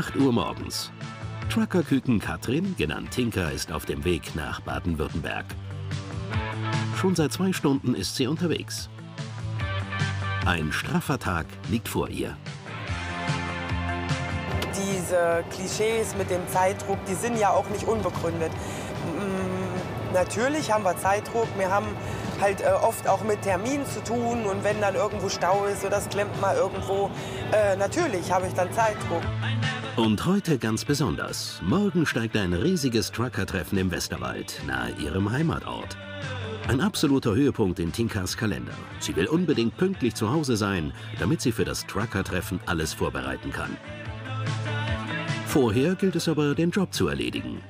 8 Uhr morgens. Truckerküken Katrin, genannt Tinka, ist auf dem Weg nach Baden-Württemberg. Schon seit 2 Stunden ist sie unterwegs. Ein straffer Tag liegt vor ihr. Diese Klischees mit dem Zeitdruck, die sind ja auch nicht unbegründet. Natürlich haben wir Zeitdruck, wir haben halt oft auch mit Terminen zu tun und wenn dann irgendwo Stau ist oder es klemmt mal irgendwo, natürlich habe ich dann Zeitdruck. Und heute ganz besonders. Morgen steigt ein riesiges Trucker-Treffen im Westerwald, nahe ihrem Heimatort. Ein absoluter Höhepunkt in Tinkas Kalender. Sie will unbedingt pünktlich zu Hause sein, damit sie für das Trucker-Treffen alles vorbereiten kann. Vorher gilt es aber, den Job zu erledigen.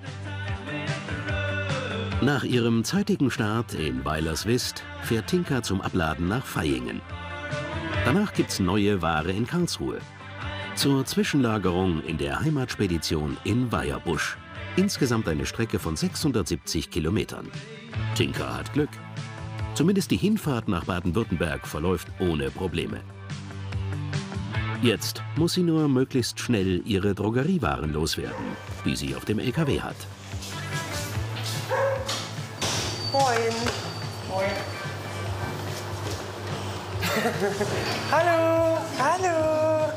Nach ihrem zeitigen Start in Weilerswist fährt Tinka zum Abladen nach Vaihingen. Danach gibt's neue Ware in Karlsruhe. Zur Zwischenlagerung in der Heimatspedition in Weierbusch. Insgesamt eine Strecke von 670 Kilometern. Tinka hat Glück. Zumindest die Hinfahrt nach Baden-Württemberg verläuft ohne Probleme. Jetzt muss sie nur möglichst schnell ihre Drogeriewaren loswerden, die sie auf dem LKW hat. Moin. Moin. Hallo. Hallo.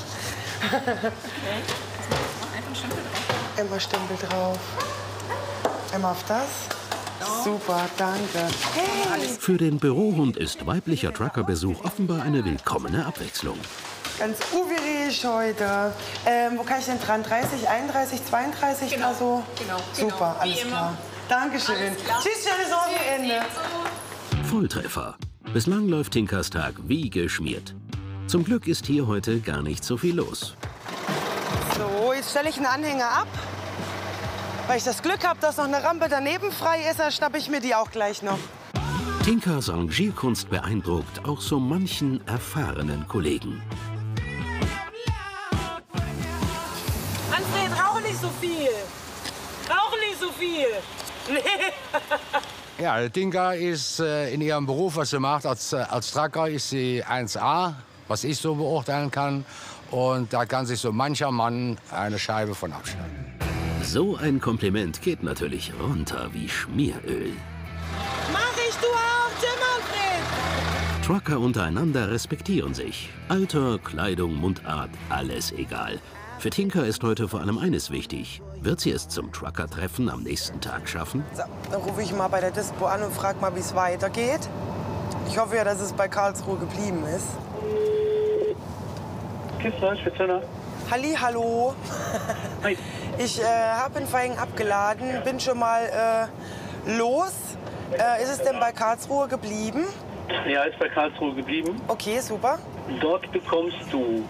Immer Stempel drauf. Einmal auf das. Super, danke. Hey. Für den Bürohund ist weiblicher Truckerbesuch offenbar eine willkommene Abwechslung. Ganz uwierig heute. Wo kann ich denn dran? 30, 31, 32? Genau. Also? Genau. Super, alles klar. Dankeschön. Tschüss, schönes Wochenende. Volltreffer. Bislang läuft Tinkas Tag wie geschmiert. Zum Glück ist hier heute gar nicht so viel los. So, jetzt stelle ich einen Anhänger ab. Weil ich das Glück habe, dass noch eine Rampe daneben frei ist, dann schnappe ich mir die auch gleich noch. Tinkas Rangierkunst beeindruckt auch so manchen erfahrenen Kollegen. Manfred, rauch nicht so viel. Rauch nicht so viel. Ja, Tinka ist in ihrem Beruf, was sie macht, als Trucker, ist sie 1A, was ich so beurteilen kann. Und da kann sich so mancher Mann eine Scheibe von abschneiden. So ein Kompliment geht natürlich runter wie Schmieröl. Mach ich, du auch, Manfred. Trucker untereinander respektieren sich. Alter, Kleidung, Mundart, alles egal. Für Tinka ist heute vor allem eines wichtig. Wird sie es zum Trucker-Treffen am nächsten Tag schaffen? So, dann rufe ich mal bei der Dispo an und frage mal, wie es weitergeht. Ich hoffe ja, dass es bei Karlsruhe geblieben ist. Halli, hallo. Hi. Ich habe in Vaihingen abgeladen, bin schon mal los. Ist es denn bei Karlsruhe geblieben? Ja, ist bei Karlsruhe geblieben. Okay, super. Dort bekommst du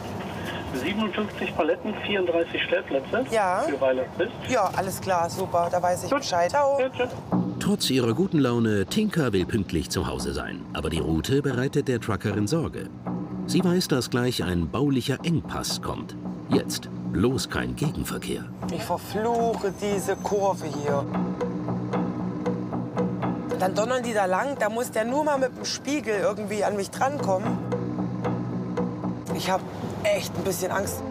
57 Paletten, 34 Stellplätze Ja. für Weilerswist. Ja, alles klar, super, da weiß ich Bescheid. Ciao. Ja, tschüss. Trotz ihrer guten Laune, Tinka will pünktlich zu Hause sein. Aber die Route bereitet der Truckerin Sorge. Sie weiß, dass gleich ein baulicher Engpass kommt. Jetzt bloß kein Gegenverkehr. Ich verfluche diese Kurve hier. Dann donnern die da lang, da muss der nur mal mit dem Spiegel irgendwie an mich drankommen. Ich habe echt ein bisschen Angst.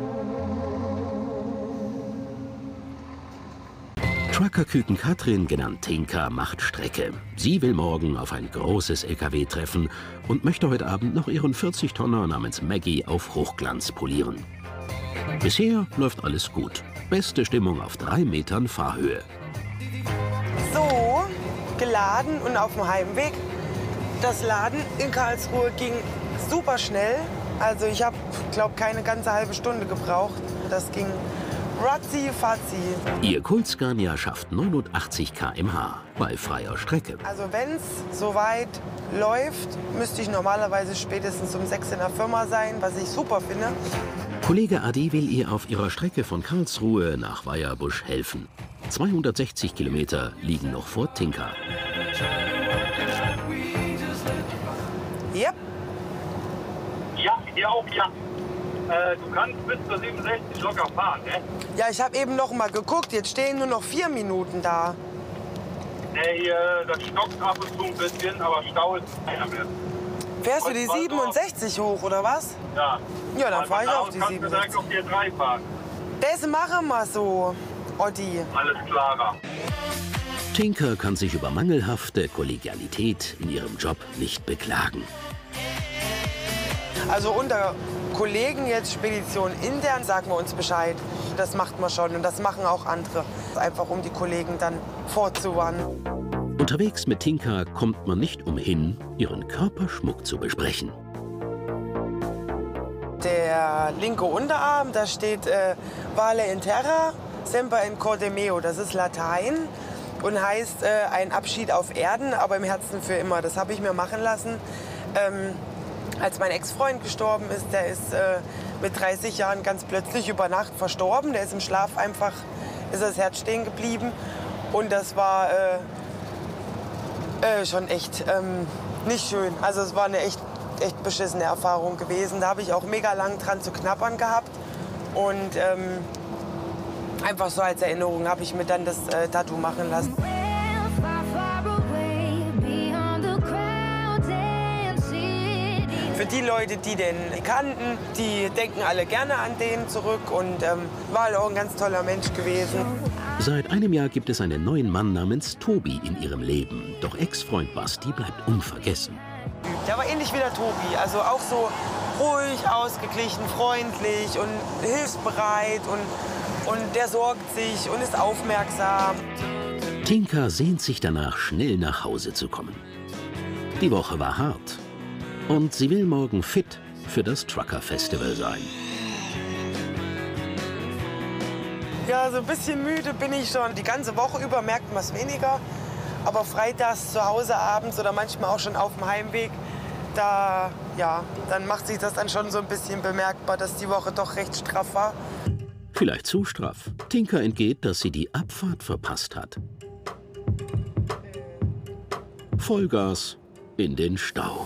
Truckerküken Katrin, genannt Tinka, macht Strecke. Sie will morgen auf ein großes LKW-Treffen und möchte heute Abend noch ihren 40-Tonner namens Maggie auf Hochglanz polieren. Bisher läuft alles gut. Beste Stimmung auf 3 Metern Fahrhöhe. So, geladen und auf dem Heimweg. Das Laden in Karlsruhe ging super schnell. Also ich habe, glaube keine ganze halbe Stunde gebraucht. Das ging ratzi-fatzi. Ihr Colt-Scania schafft 89 km/h bei freier Strecke. Also wenn es soweit läuft, müsste ich normalerweise spätestens um 6 in der Firma sein, was ich super finde. Kollege Adi will ihr auf ihrer Strecke von Karlsruhe nach Weierbusch helfen. 260 Kilometer liegen noch vor Tinka. Yep. Ja, hier auch, ja. Du kannst bis zur 67 locker fahren, ne? Ja, ich habe eben noch mal geguckt. Jetzt stehen nur noch 4 Minuten da. Ne, hier, das stockt ab und zu ein bisschen, aber Stau ist keiner mehr. Fährst du die Und 67 hoch, oder was? Ja. Ja, dann Weil fahre ich von da auf aus die kannst du direkt 67. auf die 3 fahren. Das machen wir so, Otti. Alles klarer. Tinka kann sich über mangelhafte Kollegialität in ihrem Job nicht beklagen. Also unter Kollegen jetzt Spedition intern sagen wir uns Bescheid. Das macht man schon und das machen auch andere. Einfach um die Kollegen dann vorzuwarnen. Unterwegs mit Tinka kommt man nicht umhin, ihren Körperschmuck zu besprechen. Der linke Unterarm, da steht Vale in Terra, Semper in Corde meo. Das ist Latein und heißt ein Abschied auf Erden, aber im Herzen für immer. Das habe ich mir machen lassen. Als mein Ex-Freund gestorben ist, der ist mit 30 Jahren ganz plötzlich über Nacht verstorben. Der ist im Schlaf einfach, ist das Herz stehen geblieben. Und das war schon echt nicht schön. Also es war eine echt beschissene Erfahrung gewesen. Da habe ich auch mega lang dran zu knabbern gehabt. Und einfach so als Erinnerung habe ich mir dann das Tattoo machen lassen. Für die Leute, die den kannten, die denken alle gerne an den zurück und war halt auch ein ganz toller Mensch gewesen. Seit einem Jahr gibt es einen neuen Mann namens Tobi in ihrem Leben. Doch Ex-Freund Basti bleibt unvergessen. Der war ähnlich wie der Tobi, also auch so ruhig, ausgeglichen, freundlich und hilfsbereit und der sorgt sich und ist aufmerksam. Tinka sehnt sich danach, schnell nach Hause zu kommen. Die Woche war hart. Und sie will morgen fit für das Trucker-Festival sein. Ja, so ein bisschen müde bin ich schon. Die ganze Woche über merkt man es weniger. Aber freitags zu Hause abends oder manchmal auch schon auf dem Heimweg, da, ja, dann macht sich das dann schon so ein bisschen bemerkbar, dass die Woche doch recht straff war. Vielleicht zu straff. Tinka entgeht, dass sie die Abfahrt verpasst hat. Vollgas in den Stau.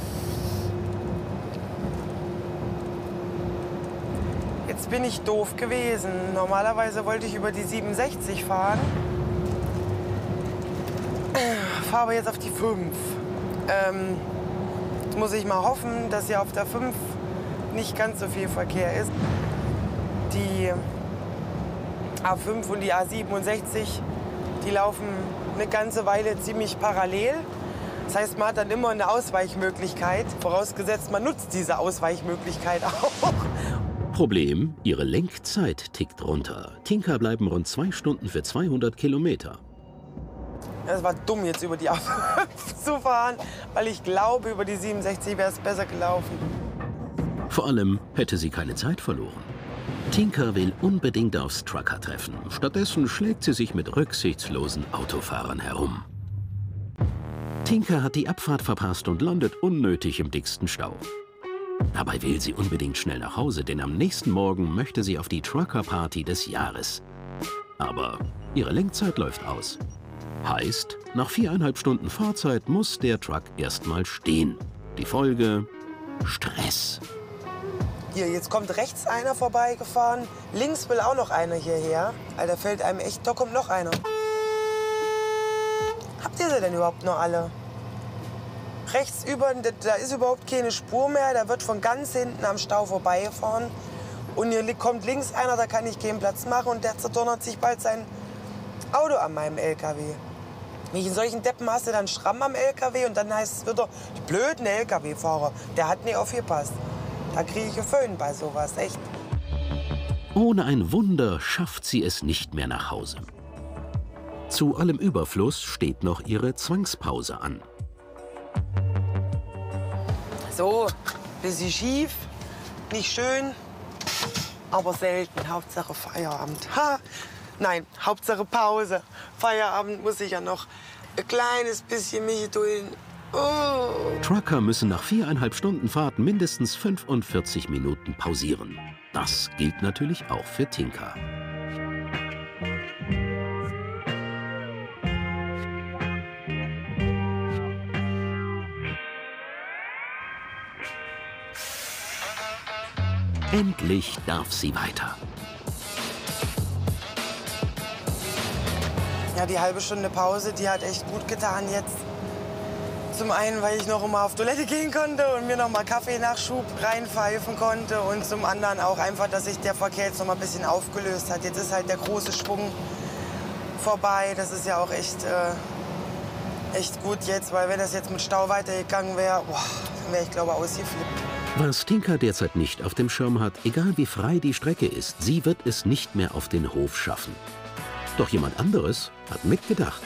Jetzt bin ich doof gewesen. Normalerweise wollte ich über die 67 fahren. Fahre aber jetzt auf die 5. Jetzt muss ich mal hoffen, dass hier auf der 5 nicht ganz so viel Verkehr ist. Die A5 und die A67, die laufen eine ganze Weile ziemlich parallel. Das heißt, man hat dann immer eine Ausweichmöglichkeit, vorausgesetzt, man nutzt diese Ausweichmöglichkeit auch. Problem, ihre Lenkzeit tickt runter. Tinka bleiben rund 2 Stunden für 200 Kilometer. Es war dumm, jetzt über die A5 zu fahren, weil ich glaube, über die 67 wäre es besser gelaufen. Vor allem hätte sie keine Zeit verloren. Tinka will unbedingt aufs Trucker-Treffen. Stattdessen schlägt sie sich mit rücksichtslosen Autofahrern herum. Tinka hat die Abfahrt verpasst und landet unnötig im dicksten Stau. Dabei will sie unbedingt schnell nach Hause, denn am nächsten Morgen möchte sie auf die Trucker-Party des Jahres. Aber ihre Lenkzeit läuft aus. Heißt, nach 4,5 Stunden Fahrzeit muss der Truck erstmal stehen. Die Folge: Stress. Hier, jetzt kommt rechts einer vorbeigefahren. Links will auch noch einer hierher. Alter, fällt einem echt, da kommt noch einer. Habt ihr sie denn überhaupt noch alle? Rechts über, da ist überhaupt keine Spur mehr. Da wird von ganz hinten am Stau vorbeigefahren. Und hier kommt links einer, da kann ich keinen Platz machen. Und der zerdonnert sich bald sein Auto an meinem LKW. Wenn ich in solchen Deppen hast du dann Schramm am LKW und dann heißt es wieder, die blöden LKW-Fahrer, der hat nicht aufgepasst. Da kriege ich einen Föhn bei sowas, echt. Ohne ein Wunder schafft sie es nicht mehr nach Hause. Zu allem Überfluss steht noch ihre Zwangspause an. So, bisschen schief, nicht schön, aber selten. Hauptsache Feierabend. Ha! Nein, Hauptsache Pause. Feierabend muss ich ja noch ein kleines bisschen mich dulden. Oh. Trucker müssen nach 4,5 Stunden Fahrt mindestens 45 Minuten pausieren. Das gilt natürlich auch für Tinka. Endlich darf sie weiter. Ja, die halbe Stunde Pause, die hat echt gut getan jetzt. zum einen, weil ich noch mal auf Toilette gehen konnte und mir noch mal Kaffeenachschub reinpfeifen konnte. Und zum anderen auch einfach, dass sich der Verkehr jetzt noch mal ein bisschen aufgelöst hat. Jetzt ist halt der große Schwung vorbei. Das ist ja auch echt gut jetzt, weil wenn das jetzt mit Stau weitergegangen wäre, dann wäre ich, glaube ich, ausgeflippt. Was Tinka derzeit nicht auf dem Schirm hat, egal wie frei die Strecke ist, sie wird es nicht mehr auf den Hof schaffen. Doch jemand anderes hat mitgedacht.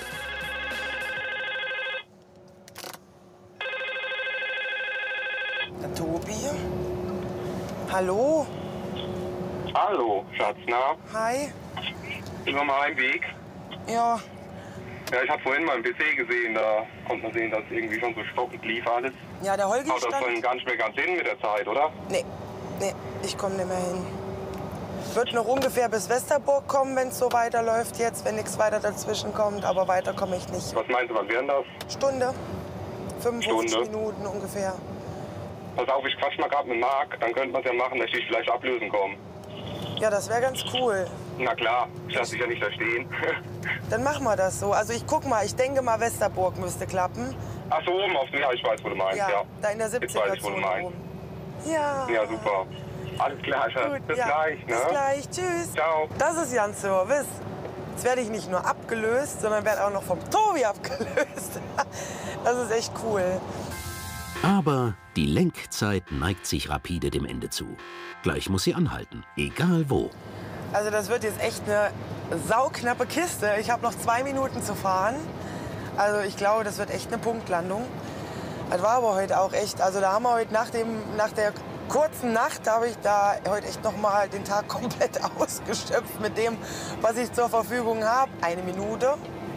Der Tobi? Hallo? Hallo, Schatz, na? Hi? Sind wir mal im Weg? Ja. Ja, ich habe vorhin mal im PC gesehen, da konnte man sehen, dass irgendwie schon so stockend lief alles. Ja, der Holgi Haut das stand... vorhin gar nicht mehr ganz hin mit der Zeit, oder? Nee, ich komme nicht mehr hin. Wird noch ungefähr bis Westerburg kommen, wenn es so weiterläuft jetzt, wenn nichts weiter dazwischen kommt. Aber weiter komme ich nicht. Was meinst du, wann wären das? Stunde. 55 Stunde? Minuten ungefähr. Pass auf, ich quatsch mal gerade mit Marc, dann könnte man es ja machen, dass ich dich vielleicht ablösen komme. Ja, das wäre ganz cool. Na klar, ich lasse dich ja nicht da stehen. Dann machen wir das so. Also ich guck mal, ich denke mal, Westerburg müsste klappen. Ach so, oben auf dem, ja, ich weiß, wo du meinst, ja. Da in der Jetzt weiß ich, wo du 70er-Zone meinst. oben. Ja. Ja, super. Alles klar, Schatz. Gut, Bis ja. gleich, ne? Bis gleich, tschüss. Ciao. Das ist Jan Service. Jetzt werde ich nicht nur abgelöst, sondern werde auch noch vom Tobi abgelöst. Das ist echt cool. Aber die Lenkzeit neigt sich rapide dem Ende zu. Gleich muss sie anhalten, egal wo. Also das wird jetzt echt eine sauknappe Kiste. Ich habe noch 2 Minuten zu fahren. Also ich glaube, das wird echt eine Punktlandung. Das war aber heute auch echt, also da haben wir heute nach der kurzen Nacht, habe ich da heute echt noch mal den Tag komplett ausgeschöpft mit dem, was ich zur Verfügung habe. 1 Minute.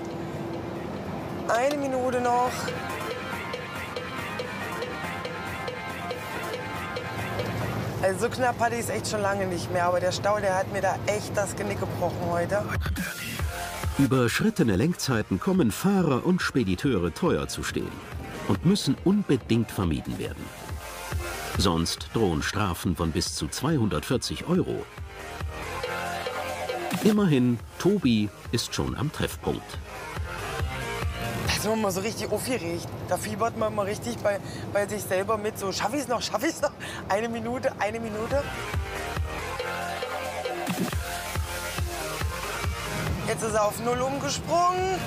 1 Minute noch. Also so knapp hatte ich es echt schon lange nicht mehr, aber der Stau, der hat mir da echt das Genick gebrochen heute. Überschrittene Lenkzeiten kommen Fahrer und Spediteure teuer zu stehen und müssen unbedingt vermieden werden. Sonst drohen Strafen von bis zu 240 €. Immerhin, Tobi ist schon am Treffpunkt. Da ist man mal so richtig aufgeregt. Da fiebert man mal richtig bei sich selber mit. So, schaffe ich es noch, schaffe ich es noch? 1 Minute, 1 Minute. Jetzt ist er auf 0 umgesprungen.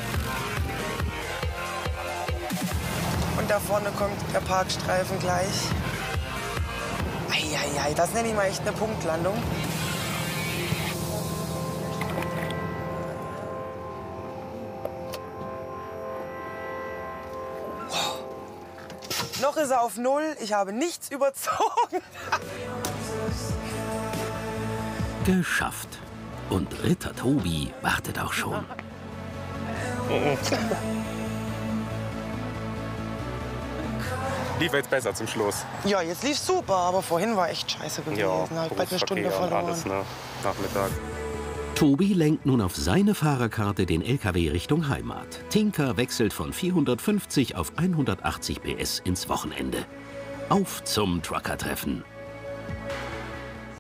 Und da vorne kommt der Parkstreifen gleich. Eieiei, das nenne ich mal echt eine Punktlandung. Noch ist er auf 0. Ich habe nichts überzogen. Geschafft. Und Ritter Tobi wartet auch schon. Lief jetzt besser zum Schluss. Ja, jetzt lief's super, aber vorhin war echt scheiße gewesen. Halt bald eine Stunde Berufsverkehr und verloren. alles, ne? Nachmittag. Tobi lenkt nun auf seine Fahrerkarte den LKW Richtung Heimat. Tinka wechselt von 450 auf 180 PS ins Wochenende. Auf zum Trucker-Treffen.